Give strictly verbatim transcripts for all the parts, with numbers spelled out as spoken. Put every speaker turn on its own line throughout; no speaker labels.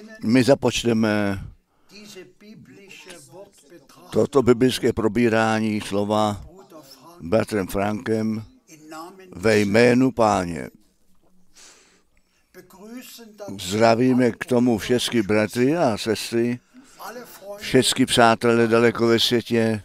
my započteme toto biblické probírání slova bratrem Frankem ve jménu Páně. Zdravíme k tomu všechny bratry a sestry, všechny přátelé daleko ve světě,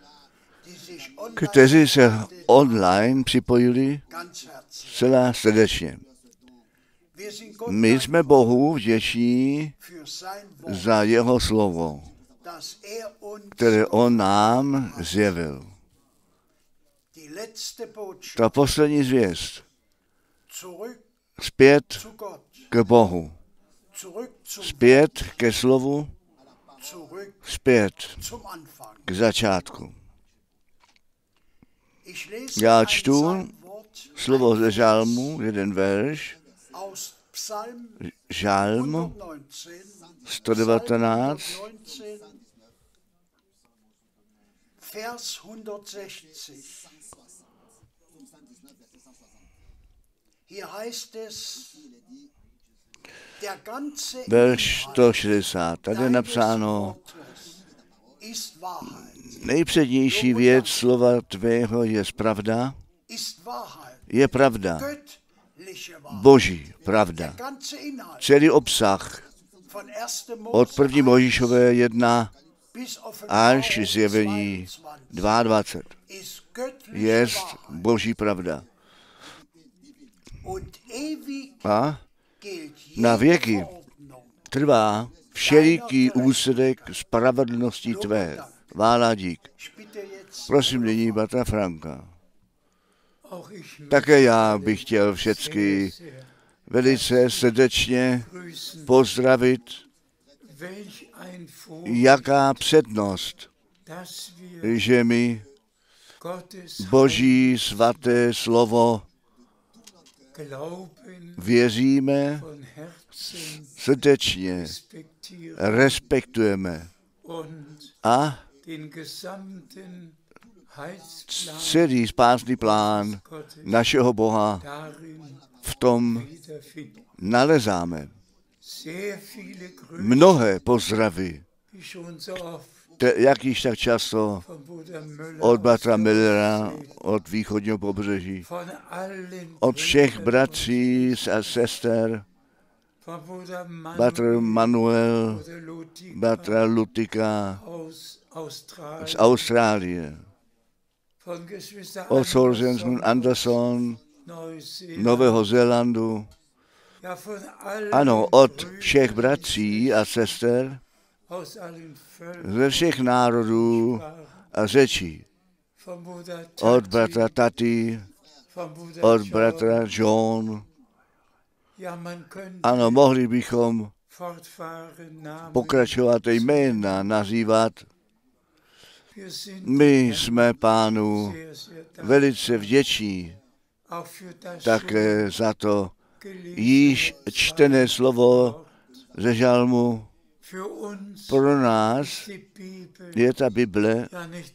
kteří se online připojili celá srdečně. My jsme Bohu vděční za jeho slovo, které on nám zjevil. Ta poslední zvěst. Zpět k Bohu. Zpět ke slovu. Zpět k začátku. Já čtu slovo ze žalmu, jeden verš, žalm sto devatenáct, verš sto šedesát. Tady je napsáno, nejpřednější věc slova tvého je pravda, je pravda, boží pravda. Celý obsah od první Mojžíšové jedna až zjevení dvacet dva je boží pravda. A na věky trvá všeliký úsudek spravedlnosti tvé. Vála dík. Prosím nyní bratra Franka. Také já bych chtěl všechny velice srdečně pozdravit. Jaká přednost, že my Boží svaté slovo věříme, srdečně respektujeme a celý spásný plán našeho Boha v tom nalezáme. Mnohé pozdravy, te, jak již tak často od bratra Millera, od východního pobřeží, od všech bratří a sester, bratr Manuel, bratra Lutika z Austrálie, od Sorgensen Anderson, Nového Zélandu, ano, od všech bratří a sester, ze všech národů a řečí, od bratra Tati, od bratra John. Ano, mohli bychom pokračovat jména nazývat. My jsme Pánu velice vděční také za to již čtené slovo ze žalmu. Pro nás je ta Bible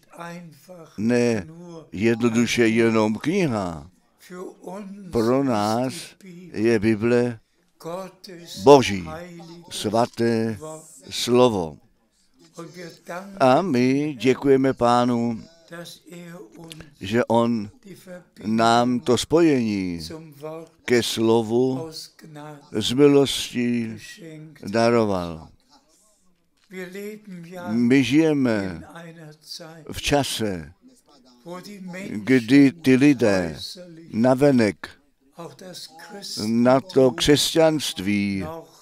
ne jednoduše jenom kniha. Pro nás je Bible Boží svaté slovo. A my děkujeme Pánu, že on nám to spojení ke slovu z milosti daroval. My žijeme v čase, kdy ty lidé navenek na to křesťanství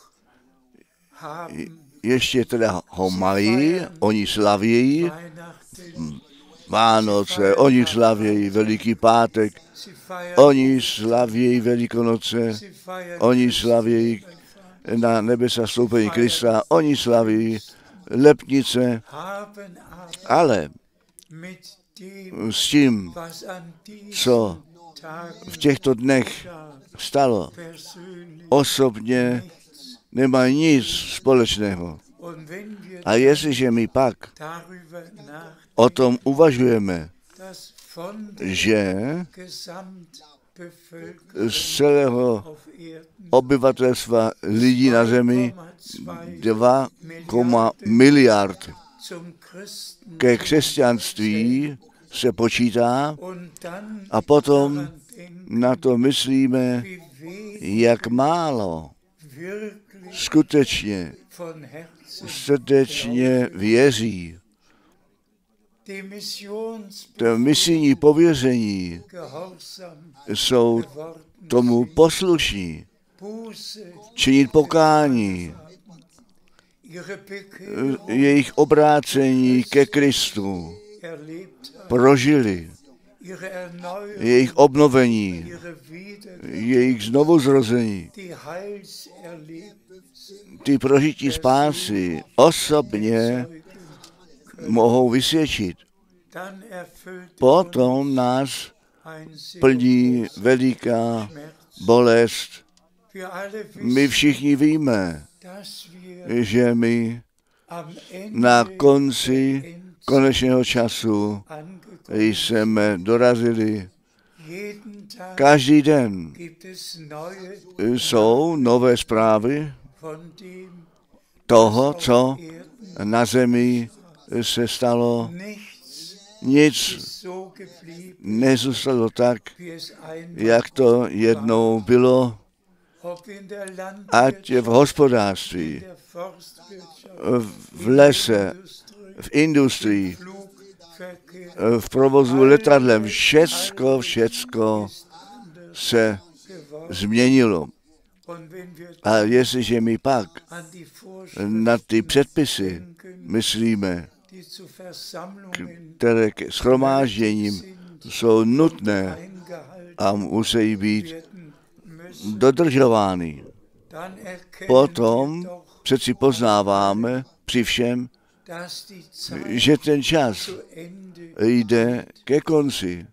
ještě teda ho mají, oni slavějí Vánoce, oni slavějí Veliký pátek, oni slavějí Velikonoce, oni slavějí na nebesa stoupení Krista, oni slaví letnice, ale s tím, co v těchto dnech stalo, osobně nemají nic společného. A jestliže my pak o tom uvažujeme, že z celého obyvatelstva lidí na zemi dva miliard ke křesťanství se počítá a potom na to myslíme, jak málo skutečně srdečně věří. To misijní pověření jsou tomu poslušní, činit pokání, jejich obrácení ke Kristu prožili, jejich obnovení, jejich znovuzrození, ty prožití spásy osobně mohou vysvědčit. Potom nás plní veliká bolest. My všichni víme, že my na konci konečného času jsme dorazili. Každý den jsou nové zprávy toho, co na zemi se stalo. Nic nezůstalo tak, jak to jednou bylo, ať v hospodářství, v lese, v industrii, v provozu letadlem, všecko, všecko se změnilo. A jestliže my pak na ty předpisy myslíme, které k shromážděním jsou nutné a musí být dodržovány, potom přeci poznáváme při všem, že ten čas jde ke konci,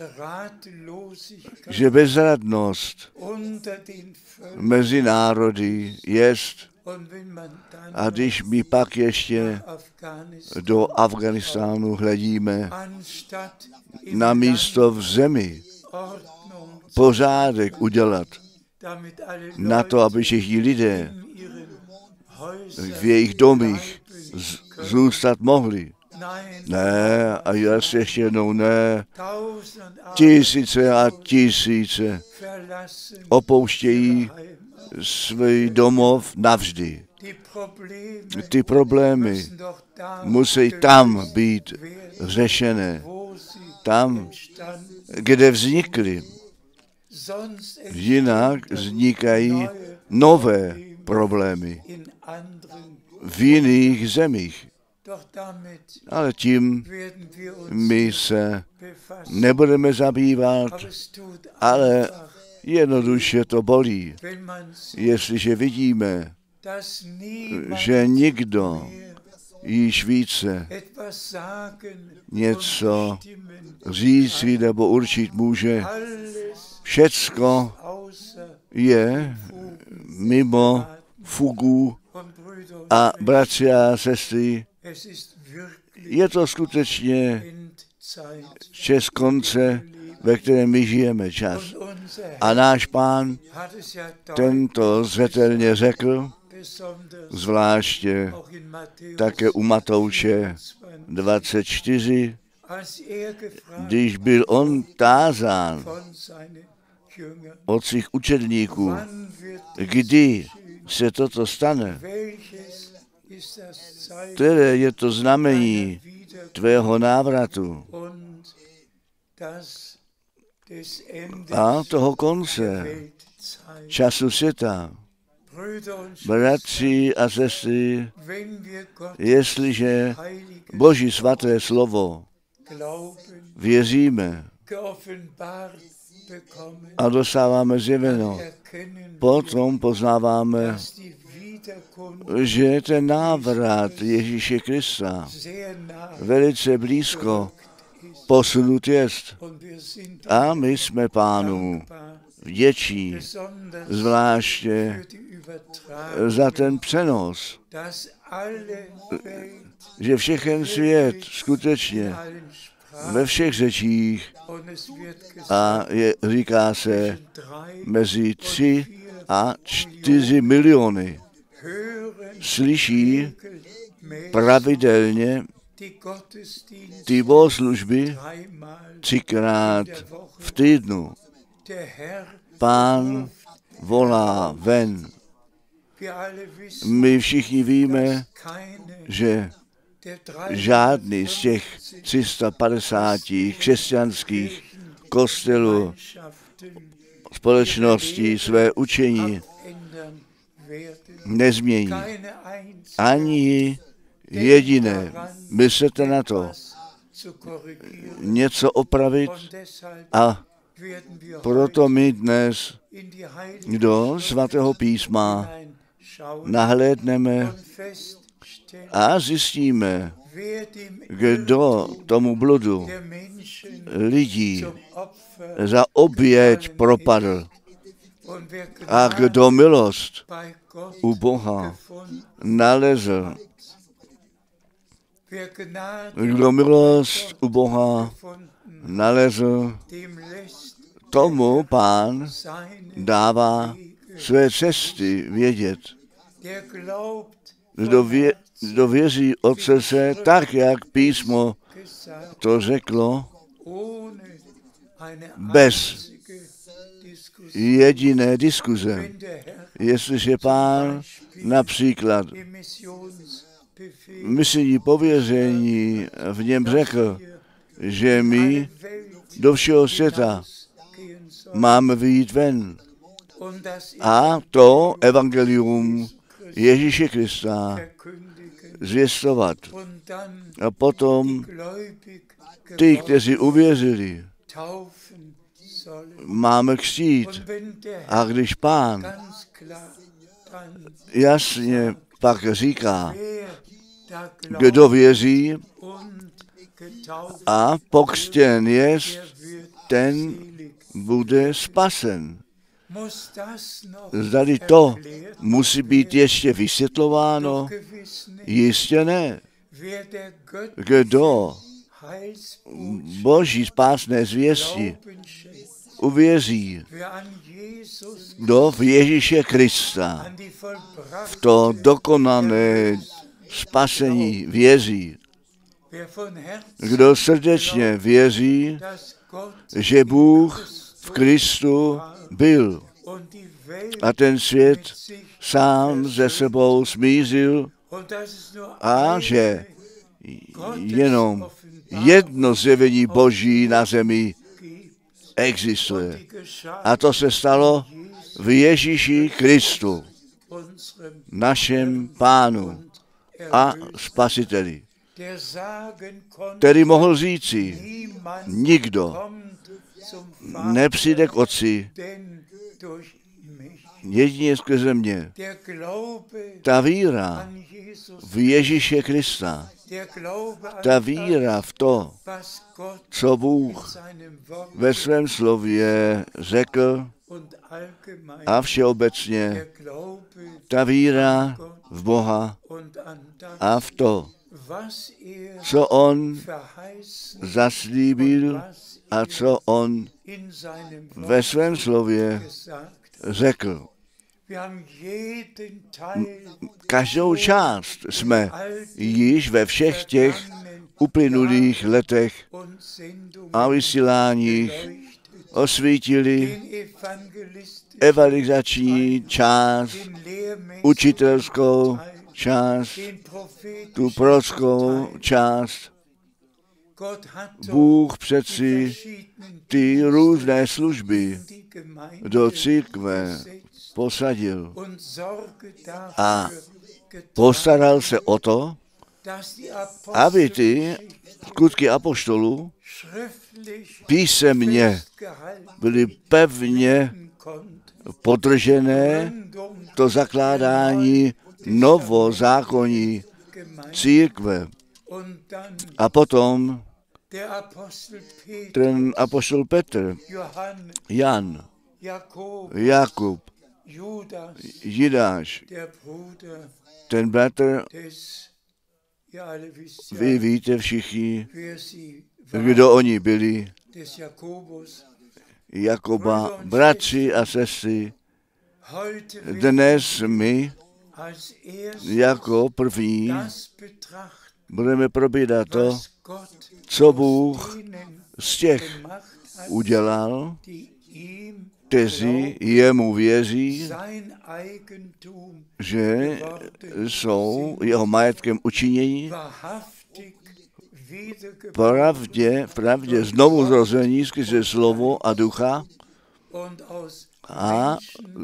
že bezradnost mezi národy jest. A když my pak ještě do Afghánistánu hledíme, na místo v zemi pořádek udělat, na to, aby všichni lidé v jejich domích zůstat mohli. Ne, a já se ještě jednou ne. Tisíce a tisíce opouštějí svůj domov navždy. Ty problémy musí tam být řešené. Tam, kde vznikly. Jinak vznikají nové problémy v jiných zemích. Ale tím my se nebudeme zabývat, ale jednoduše to bolí, jestliže vidíme, že nikdo již více něco říci nebo určit může. Všecko je mimo fugu a bratři a sestry, je to skutečně čas konce, ve kterém my žijeme čas. A náš Pán tento zřetelně řekl, zvláště také u Matouše dvacet čtyři, když byl on tázán od svých učedníků, kdy se toto stane, které je to znamení tvého návratu a toho konce času světa. Bratři a sestry, jestliže Boží svaté slovo věříme a dostáváme zjeveno, potom poznáváme, že ten návrat Ježíše Krista velice blízko posunut jest. A my jsme Pánu vděčí, zvláště za ten přenos, že všechen svět skutečně ve všech řečích a je, říká se mezi tři a čtyři miliony slyší pravidelně ty bohoslužby třikrát v týdnu. Pán volá ven. My všichni víme, že žádný z těch tři sta padesáti křesťanských kostelů společností své učení nezmění. Ani jediné. Myslete na to. Něco opravit a proto my dnes do svatého písma nahlédneme a zjistíme, kdo tomu bludu lidí za oběť propadl a kdo milost u Boha nalezl. Kdo milost u Boha nalezl, tomu Pán dává své cesty vědět. Kdo, vě, kdo věří Otce se tak, jak písmo to řeklo, bez jediné diskuze. Jestliže Pán například misijní pověření v něm řekl, že my do všeho světa máme vyjít ven a to evangelium Ježíše Krista zvěstovat. A potom ty, kteří uvěřili, máme křtít. A když Pán jasně pak říká, kdo věří a pokřtěn jest, ten bude spasen. Zdali to musí být ještě vysvětlováno? Jistě ne. Kdo Boží spásné zvěsti uvěří, kdo v Ježíše Krista v to dokonané spasení věří, kdo srdečně věří, že Bůh v Kristu byl a ten svět sám ze sebou smířil a že jenom jedno zjevení Boží na zemi existuje. A to se stalo v Ježíši Kristu, našem Pánu a Spasiteli, který mohl říci, nikdo nepřijde k Otci jedině skrze mě. Ta víra v Ježíše Krista, ta víra v to, co Bůh ve svém slově řekl a všeobecně, ta víra v Boha a v to, co on zaslíbil a co on ve svém slově řekl. Každou část jsme již ve všech těch uplynulých letech a vysíláních osvítili evangelizační část, učitelskou část, tu prorockou část. Bůh přeci ty různé služby do církve posadil a postaral se o to, aby ty skutky apoštolů písemně byly pevně podržené, to zakládání novozákonní církve. A potom ten apoštol Petr, Jan, Jakub, Jidáš, ten bratr Vy víte všichni, kdo oni byli, Jakoba, bratři a sestry. Dnes my jako první budeme probírat to, co Bůh z těch udělal, kteří jemu věří, že jsou jeho majetkem učinění, pravdě, pravdě znovu zrození skrze slovo a ducha a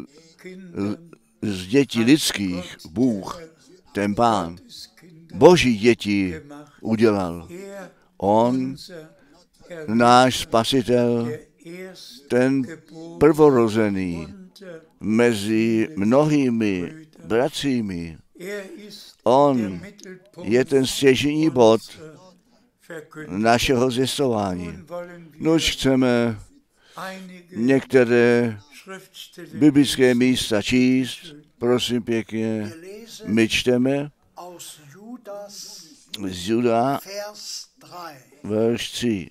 z dětí lidských Bůh, ten Pán, Boží děti udělal. On, náš Spasitel, ten prvorozený mezi mnohými bratřími. On je ten stěžejní bod našeho zjistování. Nož chceme některé biblické místa číst, prosím pěkně, my čteme z Juda, verš tři.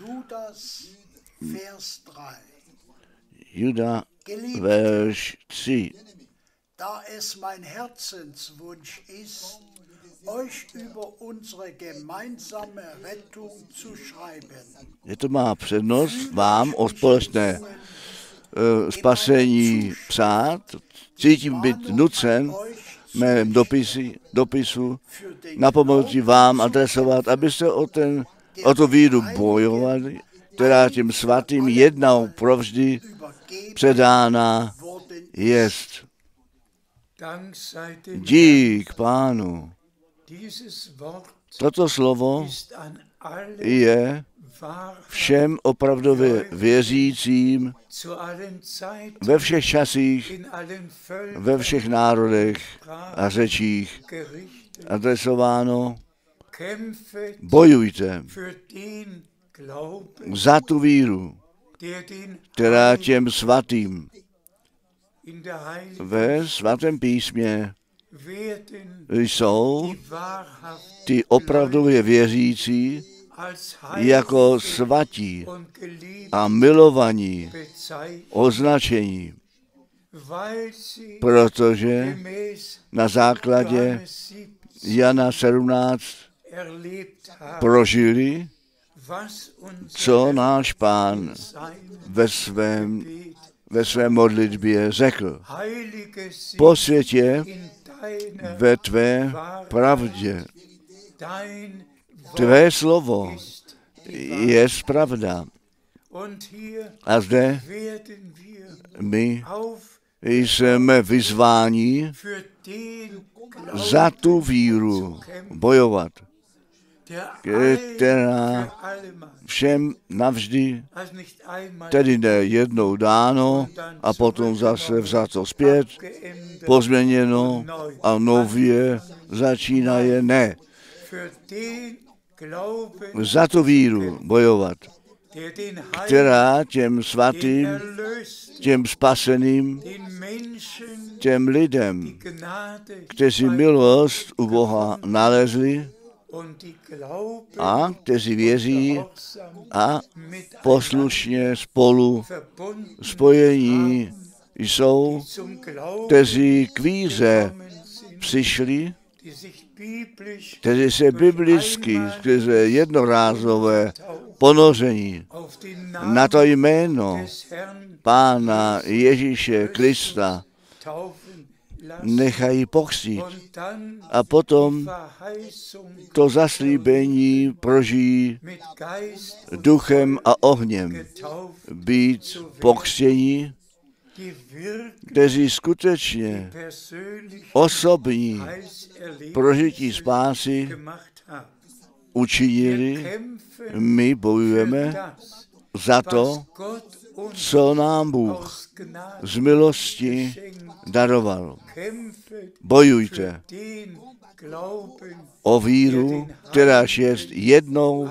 Juda, verš tři.
Da es mein Herzenswunsch ist, euch über unsere gemeinsame Rettung zu schreiben.
Je to má přednost vám o společné uh, spasení psát. Cítím být nucen mém dopisi, dopisu na pomoci vám adresovat, abyste o, ten, o tu víru bojovali, která tím svatým jednou provždy předána jest. Dík Pánu. Toto slovo je všem opravdově věřícím ve všech časích, ve všech národech a řečích adresováno. Bojujte za tu víru, která těm svatým ve svatém písmě jsou ty opravdově věřící jako svatí a milovaní označení, protože na základě Jana sedmnáct prožili, co náš Pán ve svém, ve své modlitbě řekl. Posvětě ve tvé pravdě. Tvé slovo je pravda. A zde my jsme vyzváni za tu víru bojovat, která všem navždy, tedy ne jednou dáno a potom zase vzato zpět, pozměněno a nově začínaje, ne. Za tu víru bojovat, která těm svatým, těm spaseným, těm lidem, kteří milost u Boha nalezli a kteří věří a poslušně spolu spojení jsou, kteří k víře přišli, kteří se biblicky skrze jednorázové ponoření na to jméno Pána Ježíše Krista nechají pokřtít a potom to zaslíbení prožijí duchem a ohněm, být pokřtění, kteří skutečně osobní prožití spásy učinili. My bojujeme za to, co nám Bůh z milosti daroval. Bojujte o víru, která je jednou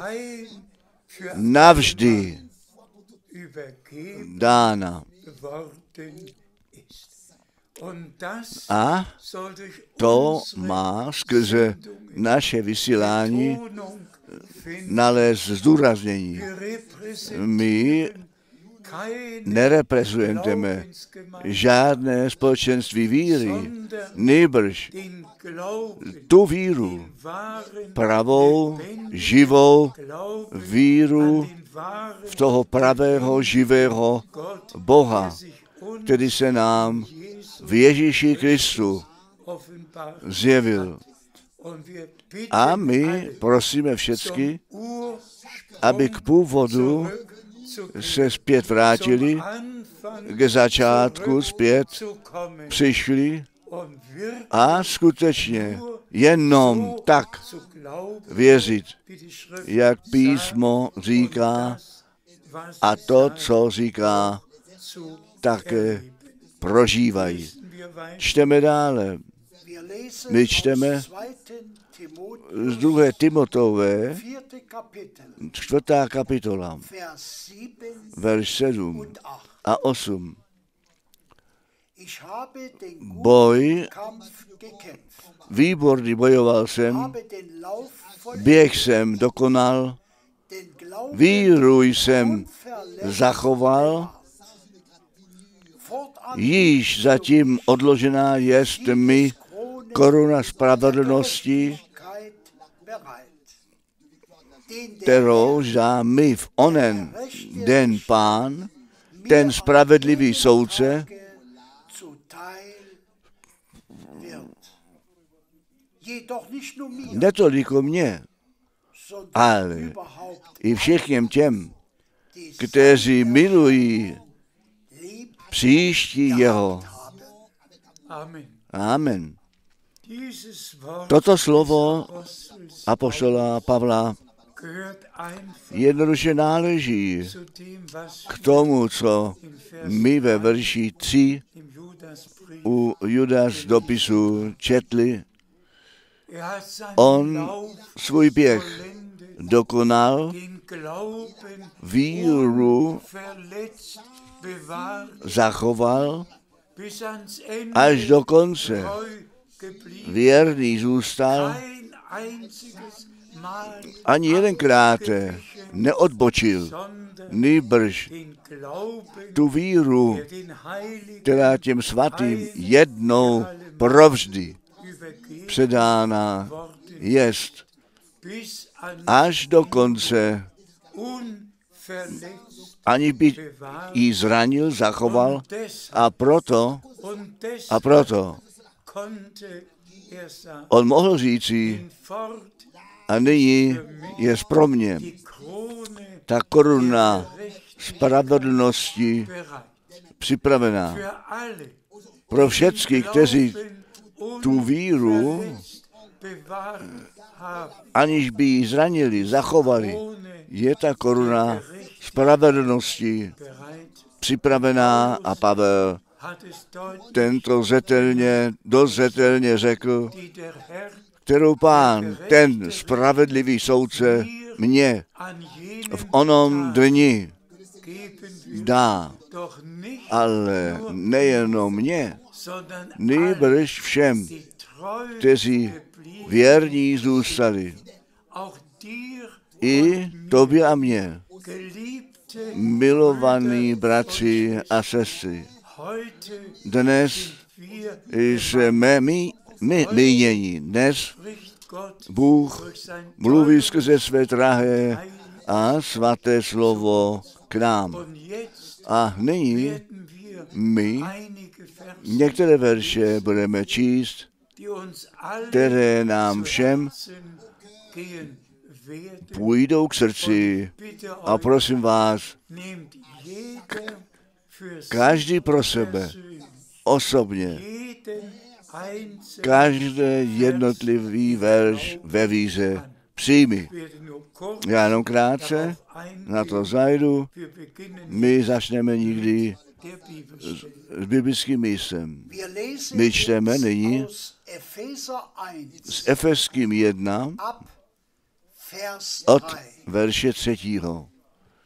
navždy dána. A to má skrze naše vysílání nalézt zdůraznění. My nereprezentujeme žádné společenství víry, nýbrž tu víru, pravou, živou víru v toho pravého, živého Boha, který se nám v Ježíši Kristu zjevil. A my prosíme všechny, aby k původu se zpět vrátili, k začátku zpět přišli a skutečně jenom tak věřit, jak písmo říká a to, co říká, také prožívají. Čteme dále. My čteme z druhé Timotové, čtvrtá kapitola, verš sedm a osm. Boj, výborný bojoval jsem, běh jsem dokonal, víru jsem zachoval, již zatím odložená jest mi koruna spravedlnosti, kterou dá mi v onen den Pán, ten spravedlivý soudce, netoliko mě, ale i všem těm, kteří milují příští jeho. Amen. Toto slovo apoštola Pavla jednoduše náleží k tomu, co my ve verši tři u Judas dopisu četli. On svůj běh dokonal, víru zachoval, až do konce věrný zůstal, ani jedenkrát neodbočil, nýbrž tu víru, která těm svatým jednou provždy předána jest, až do konce, ani by ji zranil, zachoval, a proto, a proto on mohl říci, a nyní je pro mě ta koruna spravedlnosti připravená. Pro všechny, kteří tu víru, aniž by ji zranili, zachovali, je ta koruna spravedlnosti připravená, a Pavel tento zetelně, dost zetelně řekl, kterou Pán, ten spravedlivý soudce, mě v onom dni dá, ale nejenom mě, nýbrž všem, kteří věrní zůstali. I tobě a mně, milovaní bratři a sestry, dnes jsme my, my mínění. Dnes Bůh mluví skrze své drahé a svaté slovo k nám. A nyní my některé verše budeme číst, které nám všem půjdou k srdci, a prosím vás, každý pro sebe, osobně, každý jednotlivý verš ve víře přijmi. Já jenom krátce na to zajdu. My začneme někdy s, s biblickým místem. My čteme nyní s Efeským jedna od verše třetího.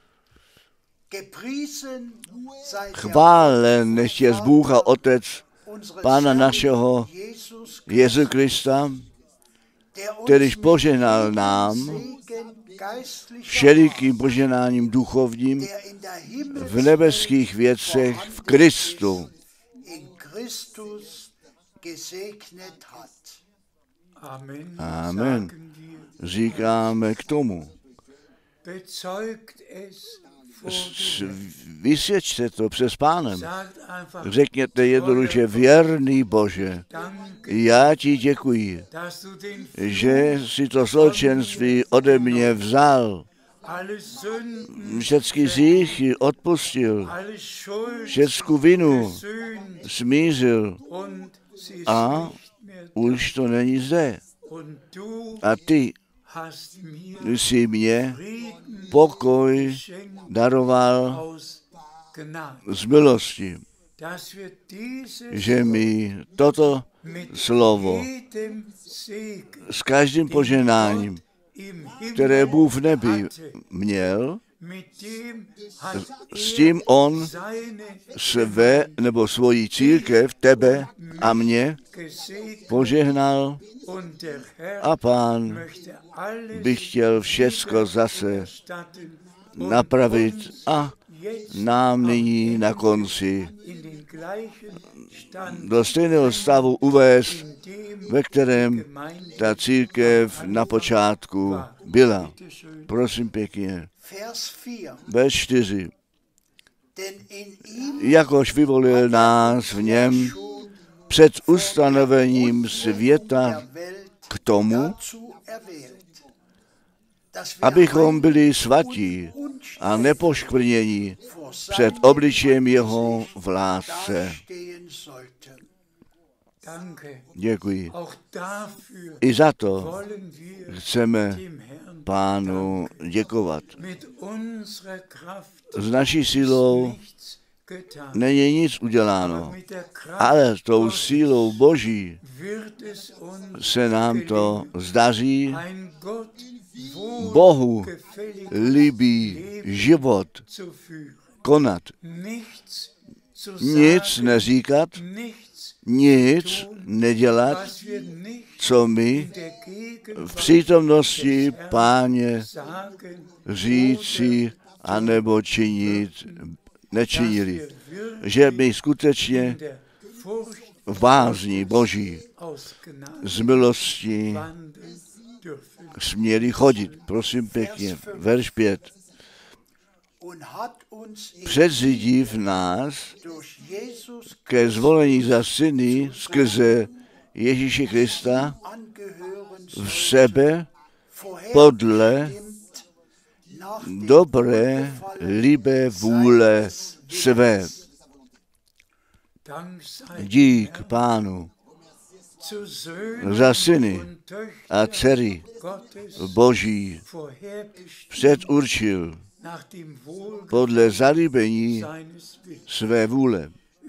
Chválen nechť je Bůh a Otec Pána našeho Jezu Krista, kterýž požehnal nám všelikým požehnáním duchovním v nebeských věcech v Kristu. Amen. Říkáme k tomu. Vysvědčte to přes Pánem. Řekněte jednoduše, věrný Bože, já ti děkuji, že si to zločenství ode mě vzal, všechny hříchy odpustil, všecku vinu smířil a už to není zde. A ty jsi mě pokoj daroval z milosti, že mi toto slovo s každým poženáním, které Bůh v nebi měl, s tím on své nebo svoji církev, tebe a mě požehnal a Pán by chtěl všecko zase napravit a nám nyní na konci do stejného stavu uvést, ve kterém ta církev na počátku byla. Prosím pěkně. Verš čtyři. Jakož vyvolil nás v něm před ustanovením světa k tomu, abychom byli svatí a nepoškvrnění před obličejem jeho v lásce. Děkuji. I za to chceme Pánu děkovat. S naší silou není nic uděláno, ale tou sílou Boží se nám to zdaří Bohu líbí život konat. Nic neříkat, nic nedělat, co my v přítomnosti Páně říci anebo činit nečinili. Že my skutečně v bázni Boží z milosti směli chodit. Prosím pěkně, verš pět. Předřídí v nás ke zvolení za syny skrze Ježíše Krista v sebe podle dobré, libé vůle své. Dík Pánu za syny a dcery Boží předurčil podle zalíbení své vůle.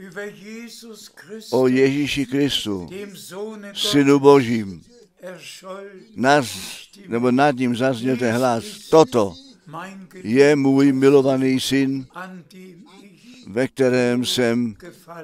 O Ježíši Kristu, Synu Božím, nás, nebo nad ním zazněl ten hlas. Toto je můj milovaný syn, ve kterém jsem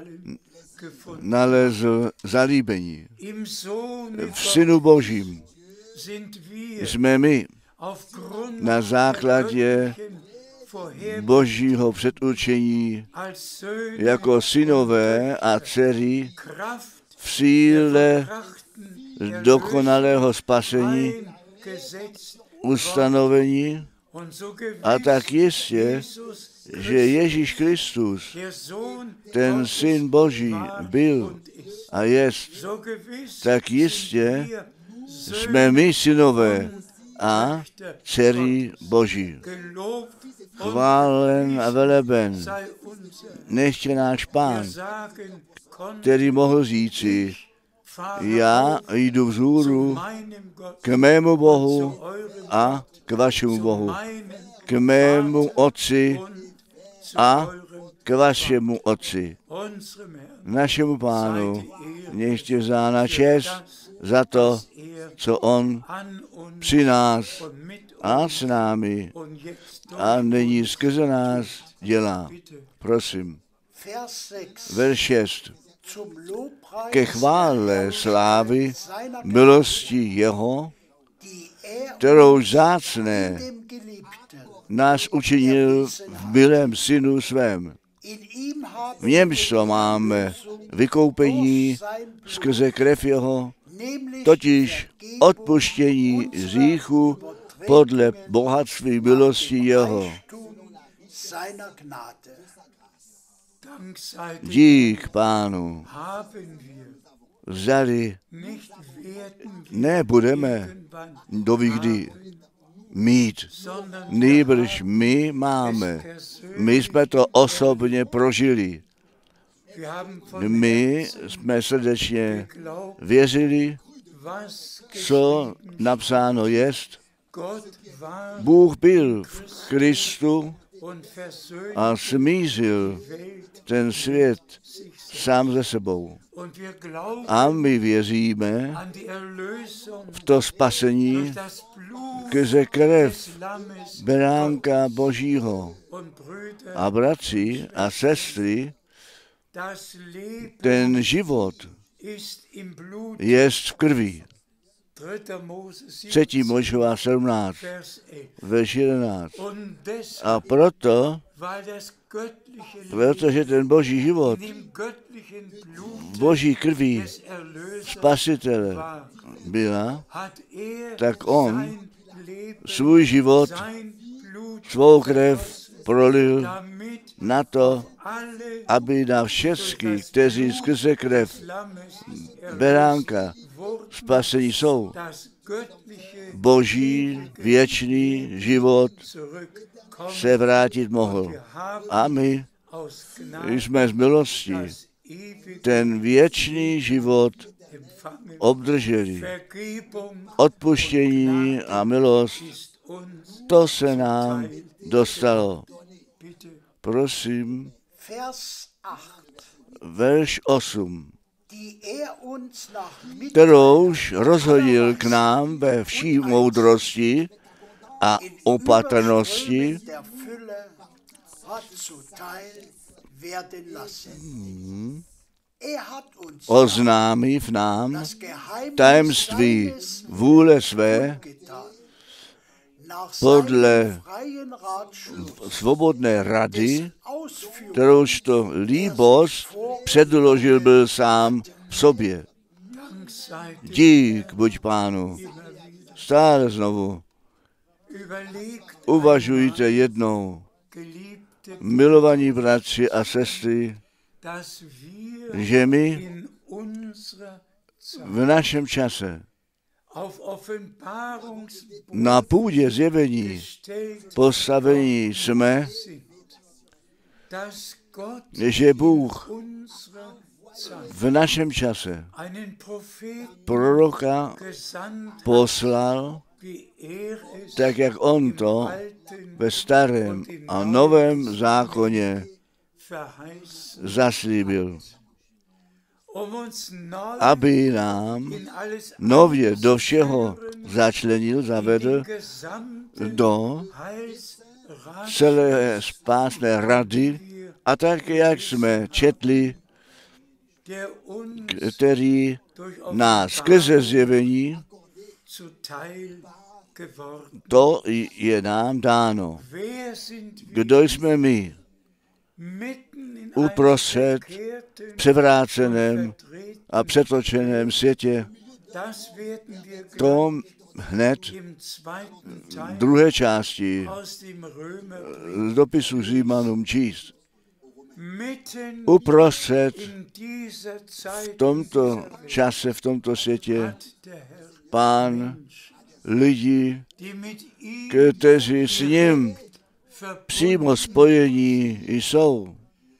nalezl zalíbení. V Synu Božím jsme my na základě Božího předurčení jako synové a dcery v síle dokonalého spasení ustanovení a tak jistě, že Ježíš Kristus, ten Syn Boží, byl a jest, tak jistě jsme my synové a dcery Boží. Chválen a veleben nechtě náš Pán, který mohl říci, já jdu vzhůru k mému Bohu a k vašemu Bohu, k mému Otci a k vašemu Otci, našemu Pánu, nechtě vzána čest za to, co On při nás a s námi a nyní skrze nás dělá. Prosím. Verš šest. ke chvále slávy milosti jeho, kterou vzácné nás učinil v milém synu svém. V němž to máme vykoupení skrze krev jeho, totiž odpuštění hříchu podle bohatství milosti jeho. Dík Pánu. Zdali nebudeme dovykdy mít, nýbrž my máme. My jsme to osobně prožili. My jsme srdečně věřili, co napsáno jest. Bůh byl v Kristu a smířil ten svět sám ze sebou. A my věříme v to spasení skrze krev beránka Božího. A bratři a sestry, ten život jest v krvi. Třetí Mojžíšova sedmnáct, verš jedenáct. A proto, protože ten Boží život v Boží krvi Spasitele byla, tak on svůj život, svou krev prolil na to, aby na všechny, kteří skrze krev beránka spasení jsou, Boží věčný život se vrátit mohl. A my jsme z milosti ten věčný život obdrželi. Odpuštění a milost, to se nám dostalo. Prosím, verš osm. Kterouž rozhodil k nám ve vší moudrosti a opatrnosti, hmm, oznámí v nám tajemství vůle své podle svobodné rady, kterouž to líbost předložil byl sám v sobě. Dík buď Pánu. Stále znovu uvažujte jednou, milovaní bratři a sestry, že my v našem čase na půdě zjevení postavení jsme, že Bůh v našem čase proroka poslal, tak jak on to ve starém a novém zákoně zaslíbil, aby nám nově do všeho začlenil, zavedl do celé spásné rady, a tak, jak jsme četli, který nás skrze zjevení, to je nám dáno. Kdo jsme my? Uprostřed převráceném a přetočeném světě, to hned v druhé části z dopisu Římanům číst. Uprostřed v tomto čase, v tomto světě, Pán lidi, kteří s ním přímo spojení jsou,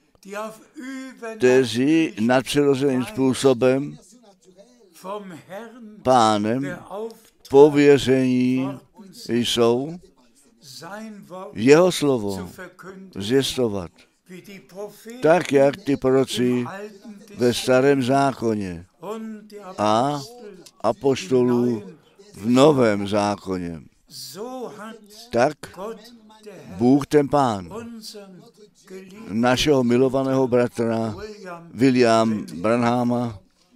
kteří nadpřirozeným způsobem Pánem pověření jsou jeho slovo zvěstovat. Tak, jak ty proroci ve starém zákoně a apoštolů v novém zákoně. Tak Bůh ten Pán, našeho milovaného bratra William Branhama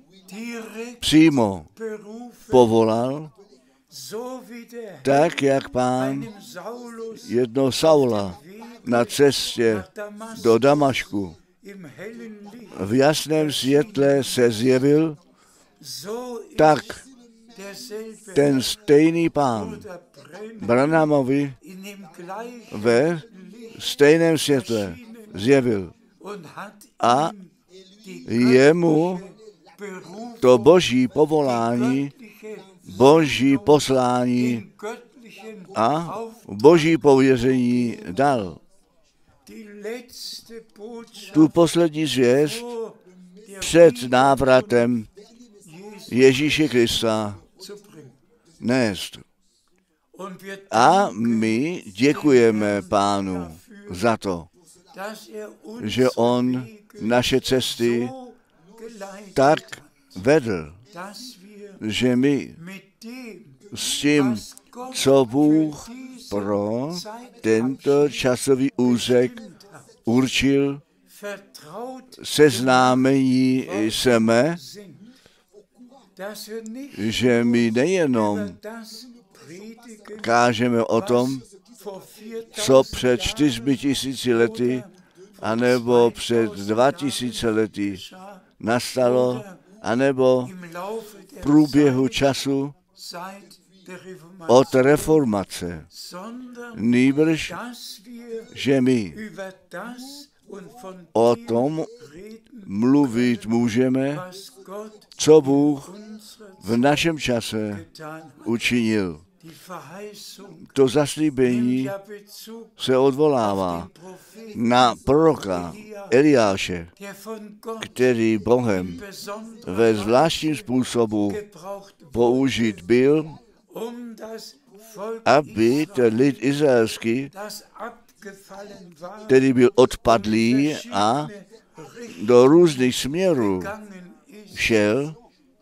přímo povolal, tak jak Pán jednoho Saula na cestě do Damašku v jasném světle se zjevil, tak ten stejný Pán Branhamovi ve stejném světle zjevil a jemu to boží povolání, boží poslání a boží pověření dal. Tu poslední zvěst před návratem Ježíše Krista nést. A my děkujeme Pánu za to, že on naše cesty tak vedl, že my s tím, co Bůh pro tento časový úsek určil, seznámení jsme, že my nejenom kážeme o tom, co před čtyřmi tisíci lety, anebo před dva tisíce lety nastalo, anebo v průběhu času od reformace, nýbrž, že my o tom mluvit můžeme, co Bůh v našem čase učinil. To zaslíbení se odvolává na proroka Eliáše, který Bohem ve zvláštním způsobu použit byl, aby ten lid izraelský, který byl odpadlý a do různých směrů šel,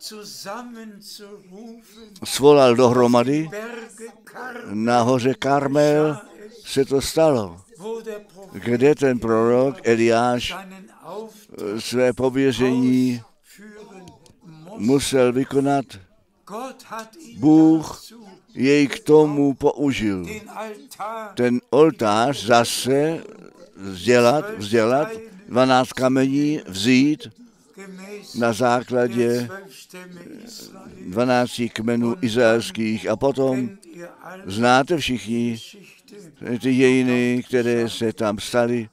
svolal dohromady. Na hoře Karmel se to stalo, kde ten prorok Eliáš své pověření musel vykonat. Bůh jej k tomu použil. Ten oltář zase vzdělat, vzdělat, dvanáct kamení vzít na základě dvanácti kmenů izraelských a potom znáte všichni ty dějiny, které se tam staly,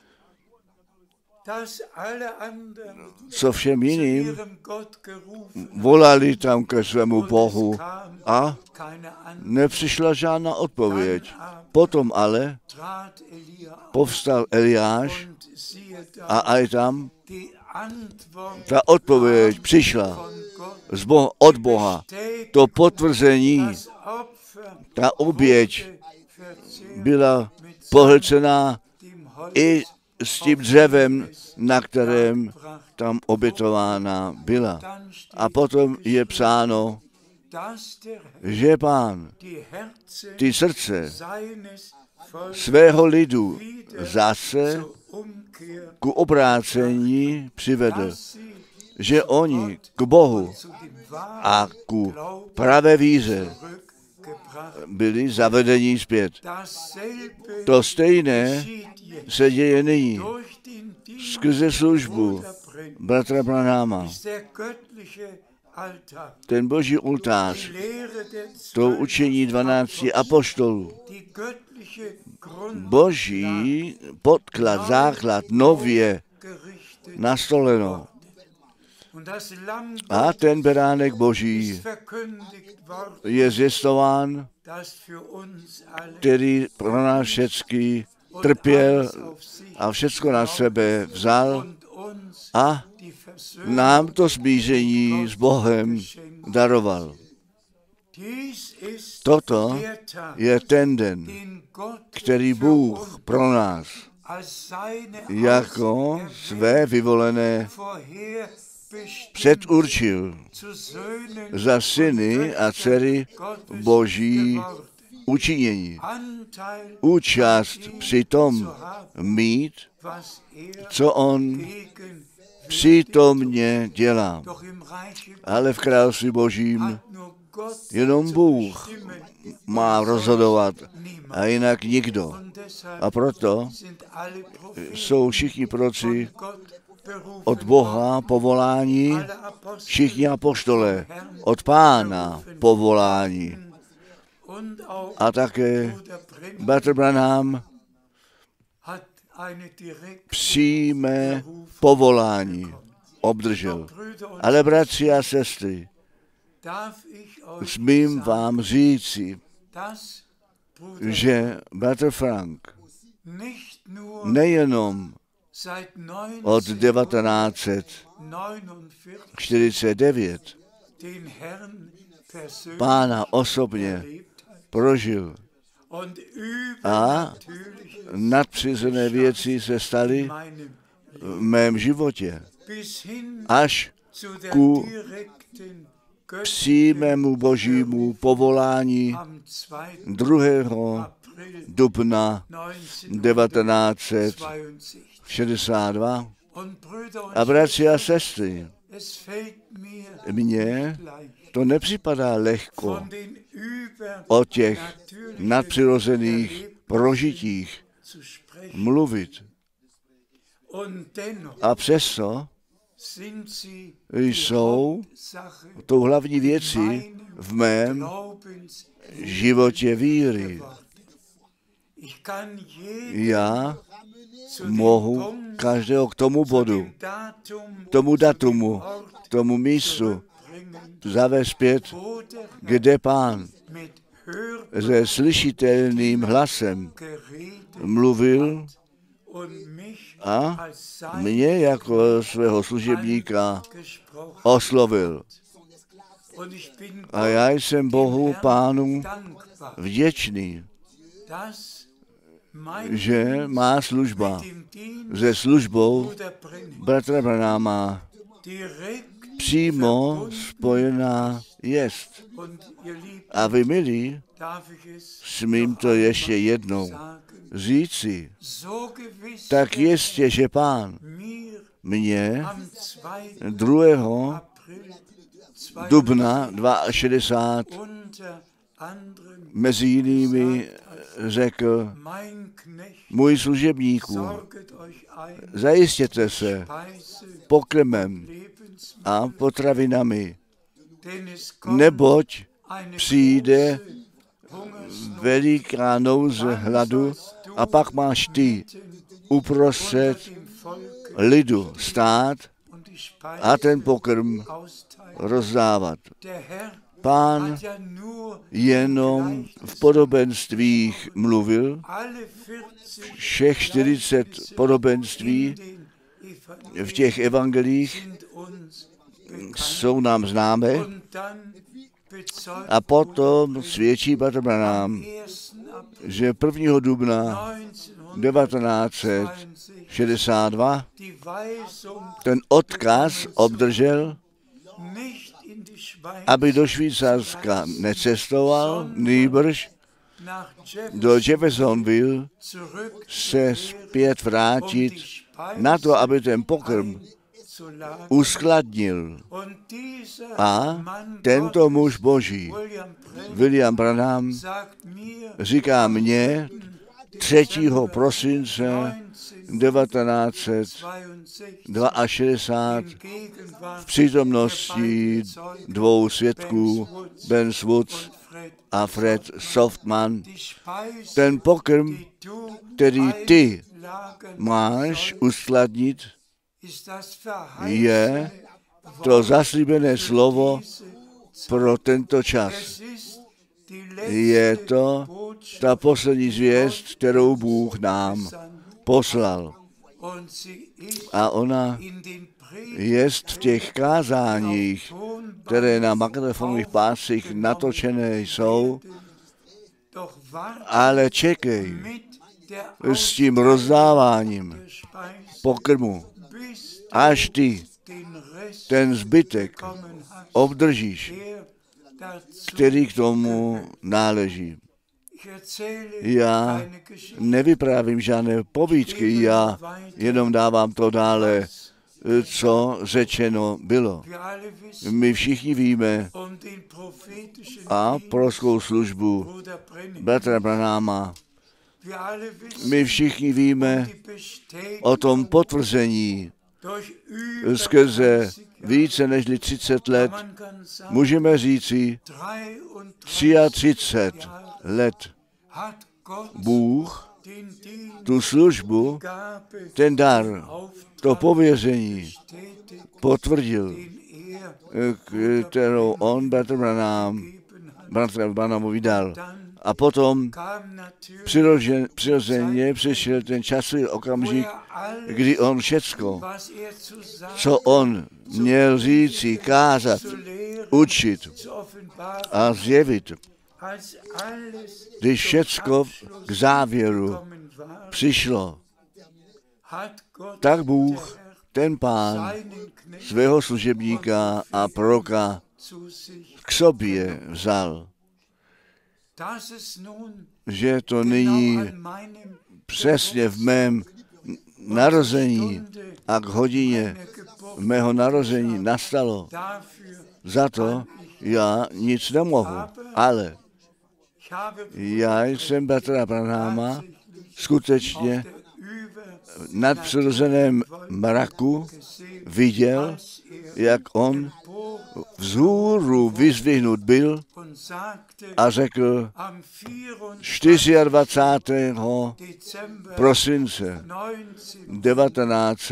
co všem jiným volali tam ke svému Bohu a nepřišla žádná odpověď. Potom ale povstal Eliáš a aj tam ta odpověď přišla z Boha, od Boha. To potvrzení, ta oběť byla pohlcená i s tím dřevem, na kterém tam obětována byla. A potom je psáno, že Pán ty srdce svého lidu zase ku obrácení přivedl, že oni k Bohu a ku pravé víře byli zavedeni zpět. To stejné se děje nyní. Skrze službu bratra Branhama. Ten boží oltář, to učení dvanácti apoštolů, boží podklad, základ nově nastoleno. A ten beránek boží je zvěstován, který pro nás všechny trpěl a všecko na sebe vzal a nám to smíření s Bohem daroval. Toto je ten den, který Bůh pro nás jako své vyvolené předurčil za syny a dcery Boží učinění. Účast při tom mít, co on přítomně dělá. Ale v království Božím jenom Bůh má rozhodovat a jinak nikdo. A proto jsou všichni proroci od Boha povolání, všichni apoštole od Pána povolání. A také bratr Branham přímé povolání obdržel. Ale bratři a sestry, smím vám říci, že bratr Frank nejenom od devatenáct set čtyřicet devět Pána osobně prožil a nadpřirozené věci se staly v mém životě až ku přímému božímu povolání druhého dubna devatenáct set šedesát dva. A bratři a sestry, mně to nepřipadá lehko o těch nadpřirozených prožitích mluvit. A přesto jsou tou hlavní věcí v mém životě víry. Já mohu každého k tomu bodu, tomu datumu, tomu místu zavést zpět, kde Pán se slyšitelným hlasem mluvil a mě jako svého služebníka oslovil. A já jsem Bohu Pánu vděčný, že má služba se službou bratra Branhama přímo spojená jest. A vy, milí, smím to ještě jednou říci, tak jistě, že Pán mě druhého dubna šedesát dva mezi jinými řekl, můj služebníku, zajistěte se pokrmem a potravinami, neboť přijde veliká nouze hladu a pak máš ty uprostřed lidu stát a ten pokrm rozdávat. Pán jenom v podobenstvích mluvil, všech čtyřicet podobenství v těch evangelích jsou nám známé a potom svědčí bratr Branham, že prvního dubna devatenáct set šedesát dva ten odkaz obdržel, aby do Švýcarska necestoval, nýbrž do Jeffersonville se zpět vrátit na to, aby ten pokrm uskladnil. A tento muž Boží, William Branham, říká mně třetího prosince devatenáct set šedesát dva v přítomnosti dvou svědků, Ben Woods a Fred Softman, ten pokrm, který ty máš uskladnit, je to zaslíbené slovo pro tento čas. Je to ta poslední zvěst, kterou Bůh nám poslal. A ona jest v těch kázáních, které na magnetofonových pásích natočené jsou, ale čekej s tím rozdáváním pokrmu, až ty ten zbytek obdržíš, který k tomu náleží. Já nevyprávím žádné povídky, já jenom dávám to dále, co řečeno bylo. My všichni víme a prorockou službu bratra Branhama. My všichni víme o tom potvrzení skrze více než třicet let. Můžeme říci třicet tři let. Bůh tu službu, ten dar, to pověření potvrdil, kterou on, bratr Branham, bratr Branhamovi dal. A potom přirozeně přišel ten časový okamžik, kdy on všecko, co on měl říci, kázat, učit a zjevit, když všecko k závěru přišlo, tak Bůh, ten Pán, svého služebníka a proroka k sobě vzal. Že to nyní přesně v mém narození a k hodině mého narození nastalo. Za to já nic nemohu, ale já jsem bratra Branhama skutečně v nadpřirozeném mraku viděl, jak on vzhůru vyzdvihnut byl a řekl dvacátého čtvrtého prosince devatenáct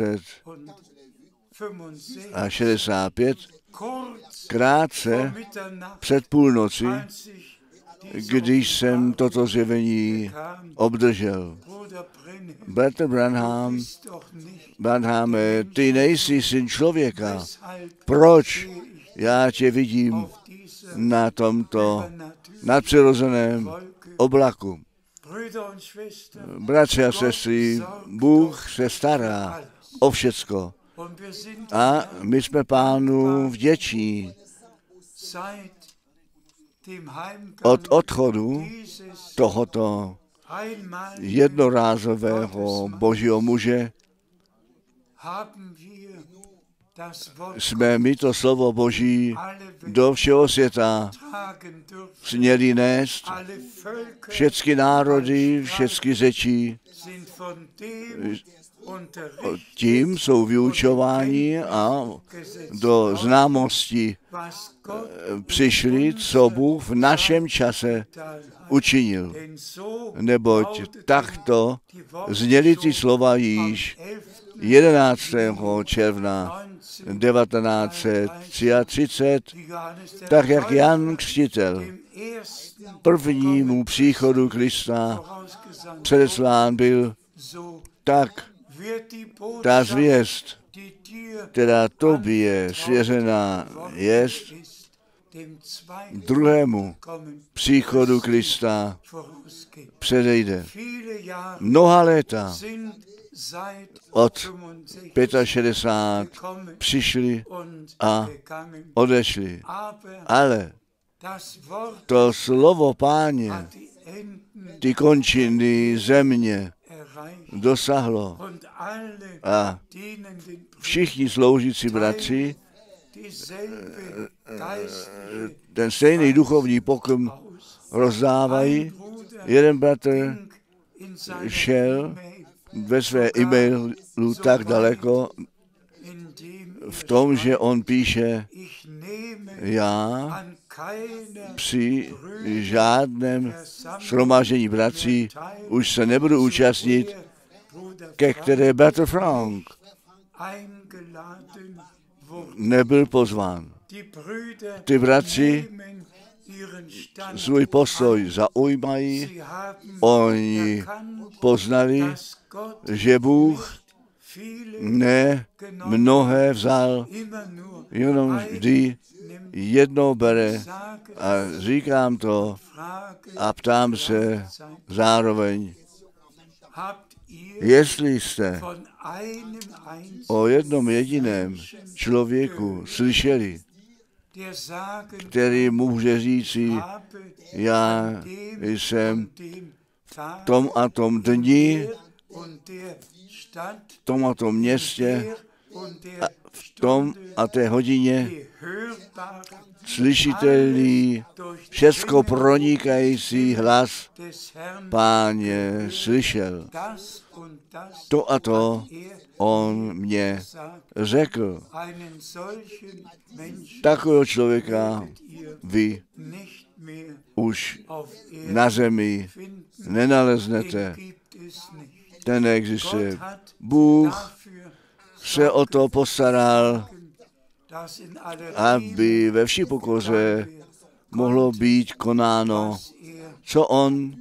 šedesát pět, krátce před půlnoci, když jsem toto zjevení obdržel. Bratr Branham, Branhame, ty nejsi syn člověka. Proč já tě vidím na tomto nadpřirozeném oblaku? Bratři a sestry, Bůh se stará o všecko. A my jsme Pánu vděční. Od odchodu tohoto jednorázového Božího muže jsme my to slovo Boží do všeho světa směli nést. Všechny národy, všechny řeči tím jsou vyučováni a do známosti přišli, co Bůh v našem čase učinil. Neboť takto zněly ty slova již jedenáctého června devatenáct třicet tři, tak jak Jan Křtitel prvnímu příchodu Krista předeslán byl, tak ta zvěst, která tobě svěřená jest, druhému příchodu Krista předejde. Mnoha léta od šedesát pět přišli a odešli. Ale to slovo Páně, ty končiny země dosahlo a všichni sloužící bratři ten stejný duchovní pokrm rozdávají. Jeden bratr šel ve své e-mailu tak daleko v tom, že on píše, já při žádném shromáždění bratří už se nebudu účastnit, ke které bratr Frank nebyl pozván. Ty bratři svůj postoj zaujímají, oni poznali, že Bůh ne mnohé vzal, jenom vždy jednou bere a říkám to a ptám se zároveň, jestli jste o jednom jediném člověku slyšeli, který může říci, já jsem v tom a tom dni, v tom a tom městě, a v tom a té hodině slyšitelný, všecko pronikající hlas Páně slyšel. To a to on mě řekl. Takového člověka vy už na zemi nenaleznete. Ten neexistuje. Bůh se o to postaral, aby ve vší pokoře mohlo být konáno, co on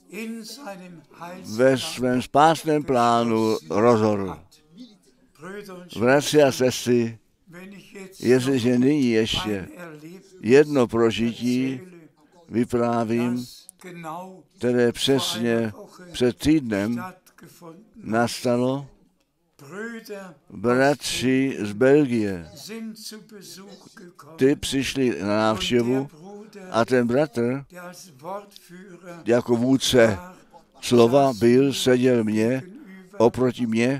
ve svém spásném plánu rozhodl. Bratři a sestry, jestliže nyní ještě jedno prožití vyprávím, které přesně před týdnem nastalo, bratři z Belgie, ty přišli na návštěvu a ten bratr jako vůdce slova byl, seděl mě, oproti mě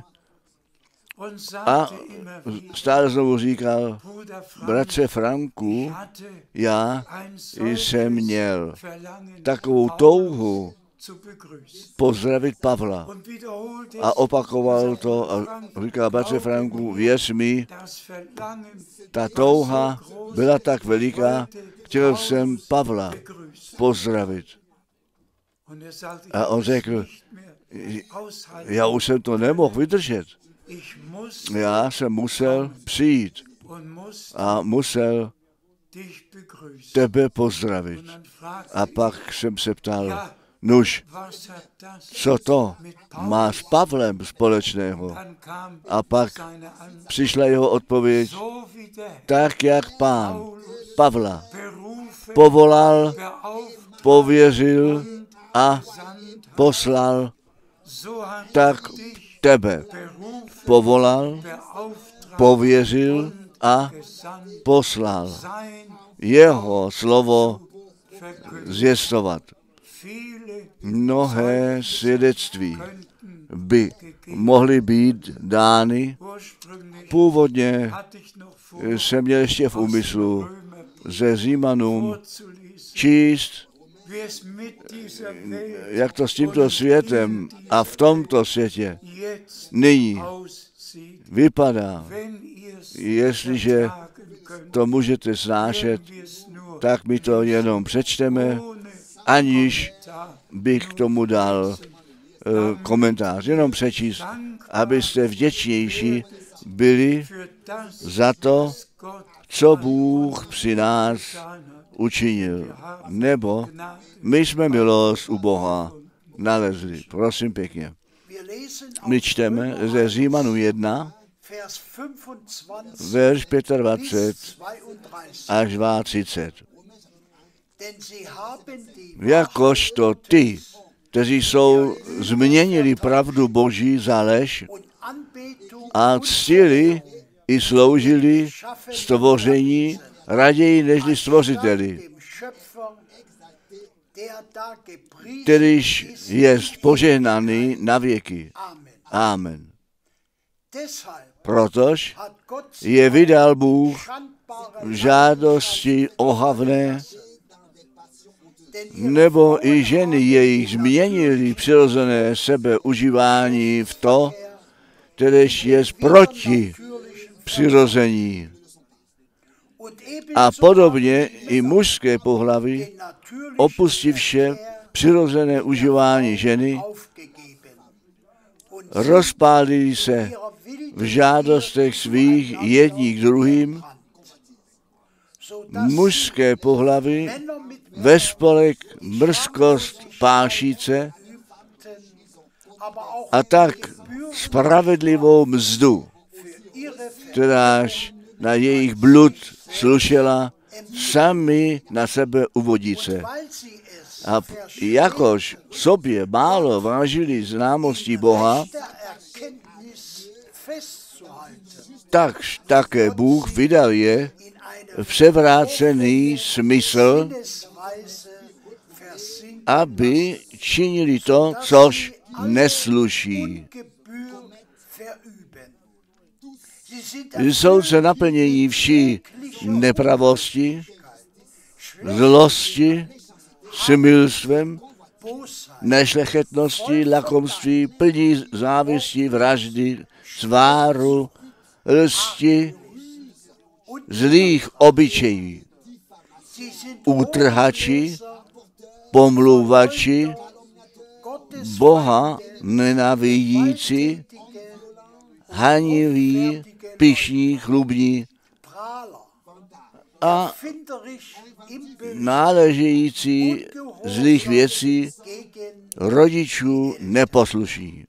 a stále znovu říkal, bratře Franku, já jsem měl takovou touhu pozdravit Pavla. A opakoval to a říkal, bratře Franku, věř mi, ta touha byla tak veliká, chtěl jsem Pavla pozdravit. A on řekl, já už jsem to nemohl vydržet. Já jsem musel přijít a musel tebe pozdravit. A pak jsem se ptal, nuž, co to má s Pavlem společného? A pak přišla jeho odpověď, tak jak Pán Pavla povolal, pověřil a poslal, tak tebe povolal, pověřil a poslal jeho slovo zvěstovat. Mnohé svědectví by mohly být dány. Původně jsem měl ještě v úmyslu ze Římanům číst, jak to s tímto světem a v tomto světě nyní vypadá. Jestliže to můžete snášet, tak mi to jenom přečteme, aniž bych k tomu dal uh, komentář. Jenom přečíst, abyste vděčnější byli za to, co Bůh při nás učinil. Nebo my jsme milost u Boha nalezli. Prosím pěkně. My čteme ze Římanů jedna, verš dvacet pět až třicet dva. Jakožto ty, kteří jsou změnili pravdu Boží za lež a ctili i sloužili stvoření raději nežli stvořiteli, kterýž je požehnaný na věky. Amen. Protož je vydal Bůh v žádosti ohavné, nebo i ženy jejich změnili přirozené sebeužívání v to, kteréž je proti přirození. A podobně i mužské pohlaví, opustivše přirozené užívání ženy, rozpálili se v žádostech svých jedních druhým, mužské pohlaví ve spolek mrzkost pášíce a tak spravedlivou mzdu, kteráž na jejich blud slušela, sami na sebe uvodíce. A jakož sobě málo vážili známostí Boha, tak také Bůh vydal je v převrácený smysl, aby činili to, což nesluší. Jsou se naplnění vší nepravosti, zlosti, smilstvem, nešlechetnosti, lakomství, plní závisti, vraždy, sváru, lsti, zlých obyčejů, útrhači, pomlouvači, Boha nenávidící, haniví, pyšní, chlubní a náležející zlých věcí rodičů neposlušní,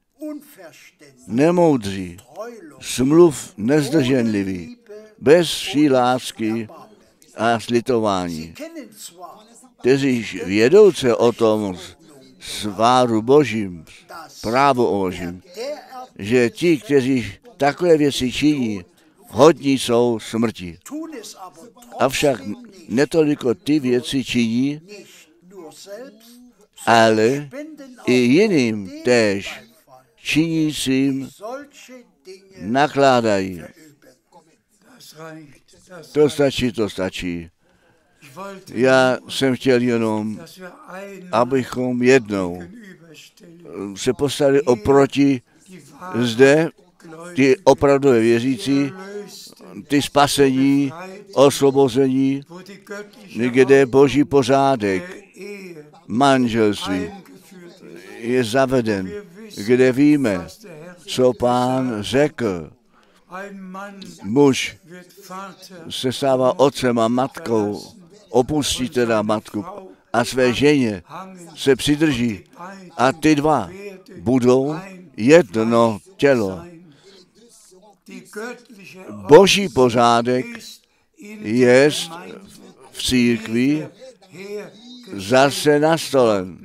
nemoudří, smluv nezdrženliví, bez vší lásky a slitování, kteří vědouce o tom sváru Božím, právu Božím, že ti, kteří takové věci činí, hodní jsou smrti. Avšak netoliko ty věci činí, ale i jiným též činícím nakládají. To stačí, to stačí. Já jsem chtěl jenom, abychom jednou se postavili oproti zde ty opravdové věřící, ty spasení, osvobození, kde Boží pořádek, manželství je zaveden, kde víme, co Pán řekl. Muž se stává otcem a matkou, opustí teda matku a své ženě se přidrží a ty dva budou jedno tělo. Boží pořádek je v církvi zase nastolen.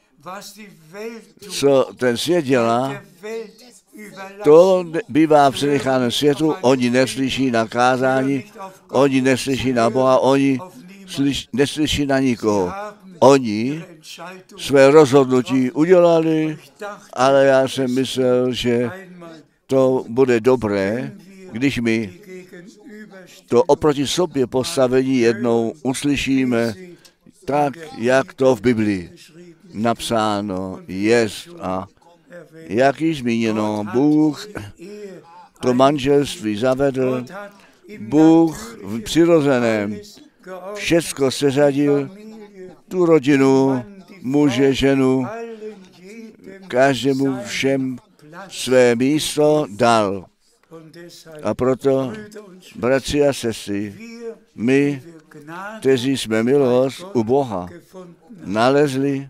Co ten svět dělá, to bývá přenecháno světu, oni neslyší na kázání, oni neslyší na Boha, oni slyš, neslyší na nikoho. Oni své rozhodnutí udělali, ale já jsem myslel, že to bude dobré, když my to oproti sobě postavení jednou uslyšíme tak, jak to v Biblii napsáno jest. A jak již zmíněno, Bůh to manželství zavedl, Bůh v přirozeném všecko seřadil, tu rodinu, muže, ženu, každému všem své místo dal. A proto, bratři a sestry, my, kteří jsme milost u Boha nalezli,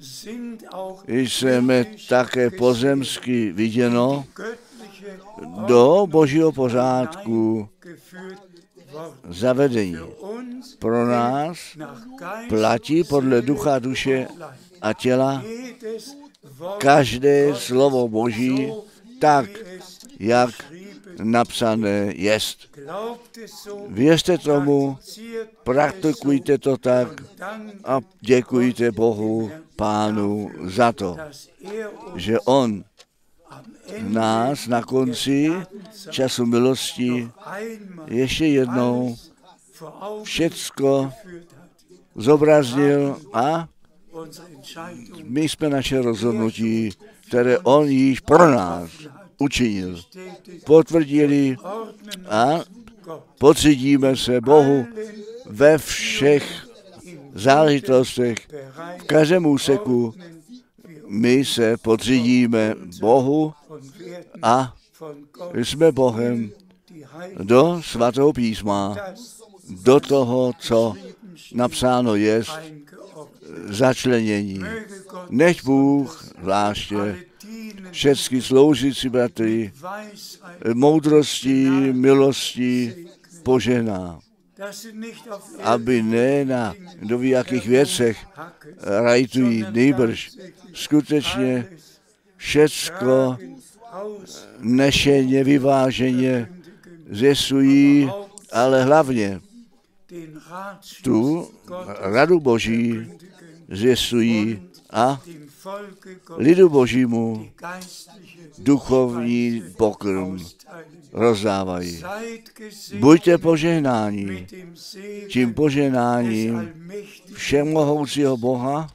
jsme také pozemsky viděno do Božího pořádku zavedení. Pro nás platí podle ducha, duše a těla každé slovo Boží tak, jak napsané jest. Věřte tomu, praktikujte to tak a děkujte Bohu, Pánu za to, že On nás na konci času milosti ještě jednou všecko zobraznil a my jsme naše rozhodnutí, které On již pro nás učinil, potvrdili a podřídíme se Bohu ve všech záležitostech, v každém úseku my se podřídíme Bohu a jsme Bohem do svatého písma, do toho, co napsáno je, začlenění. Nech Bůh zvláště všechny sloužící bratry moudrostí, milostí požená, aby ne na kdo ví jakých věcech rajtují, nejbrž skutečně všecko nešeně, vyváženě zvěstují, ale hlavně tu radu Boží zvěstují a lidu Božímu duchovní pokrm rozdávají. Buďte požehnáni tím požehnáním všemohoucího Boha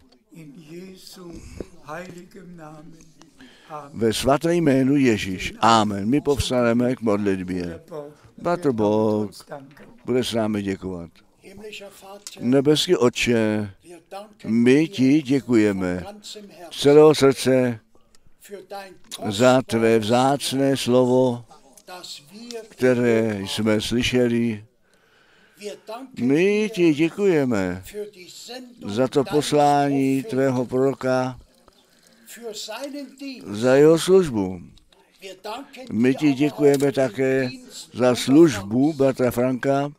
ve svatém jménu Ježíš. Amen. My povstaneme k modlitbě. Bratr Bůh bude s námi děkovat. Nebeský Otče, my ti děkujeme z celého srdce za tvé vzácné slovo, které jsme slyšeli. My ti děkujeme za to poslání tvého proroka, za jeho službu. My ti děkujeme také za službu bratra Franka,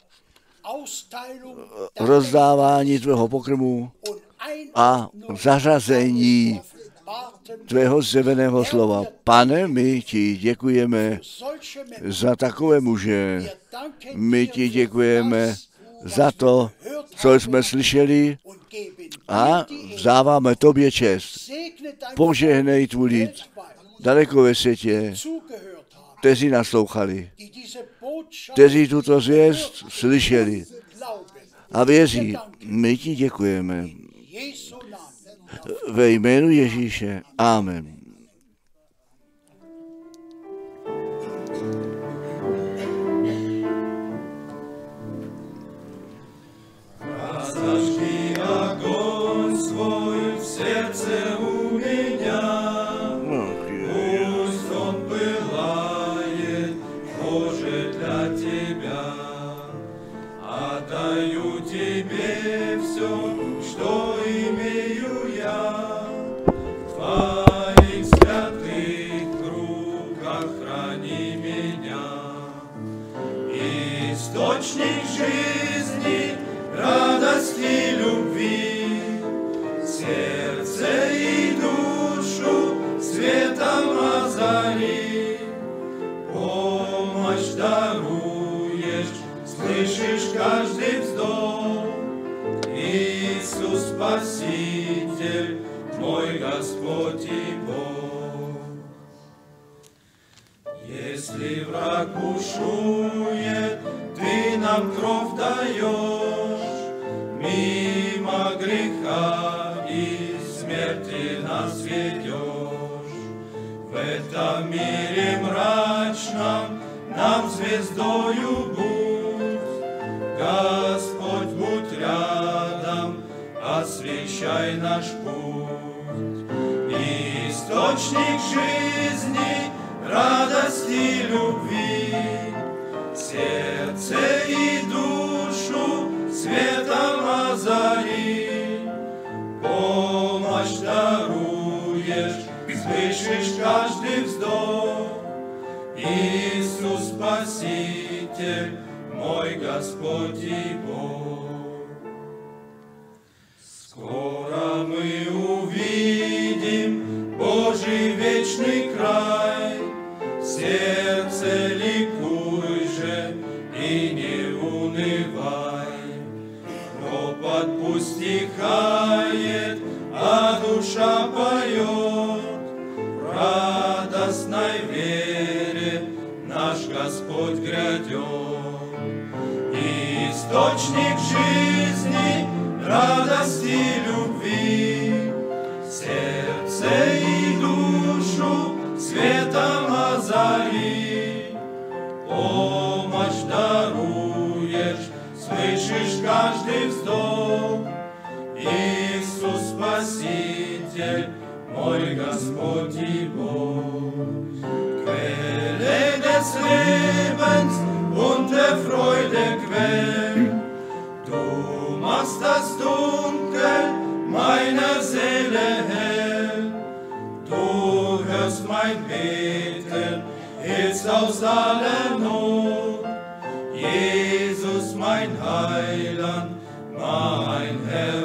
rozdávání tvého pokrmu a zařazení tvého zjeveného slova. Pane, my ti děkujeme za takové muže. My ti děkujeme za to, co jsme slyšeli a vzáváme tobě čest. Požehnej tvůj lid daleko ve světě, kteří naslouchali, kteří tuto zvěst slyšeli a věří. My ti děkujeme. Ve jménu Ježíše. Amen.
Источник жизни, радости, любви, сердце и душу светом озари. Помощь даруешь, слышишь каждый вздох. Иисус Спаситель, мой Господь и Бог. Если враг бушует, ты нам кровь даешь, мимо греха и смерти нас ведешь. В этом мире мрачном нам звездою будь, Господь, будь рядом, освещай наш путь. Источник жизни, радости, любви, сердце и душу светом озари. Помощь даруешь, слышишь каждый вздох. Иисус Спаситель, мой Господь и Бог. Скоро мы увидим Божий вечный край. Сердце ликуй же и не унывай. Ропот пусть стихает, а душа поет. В радостной вере наш Господь грядет. Источник жизни, радости, любви, сердце и душу светом озари. Помощь даруешь, слышишь каждый вздох. Иисус Спаситель, мой Господь и Bog. Quelle des Lebens und der Freude Quell, du machst das Dunkel meiner Seele hell. Du hörst mein Beten, hilfst aus aller Not. Jesus, mein Heiland, mein Herr